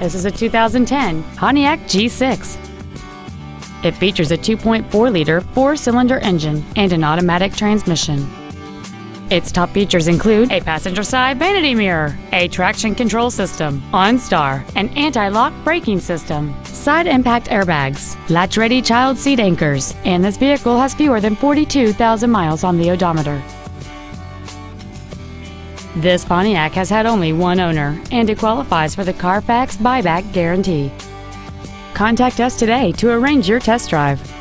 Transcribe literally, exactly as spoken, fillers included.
This is a two thousand ten Pontiac G six. It features a two point four liter four-cylinder engine and an automatic transmission. Its top features include a passenger side vanity mirror, a traction control system, OnStar, an anti-lock braking system, side impact airbags, latch-ready child seat anchors, and this vehicle has fewer than forty-two thousand miles on the odometer. This Pontiac has had only one owner, and it qualifies for the Carfax buyback guarantee. Contact us today to arrange your test drive.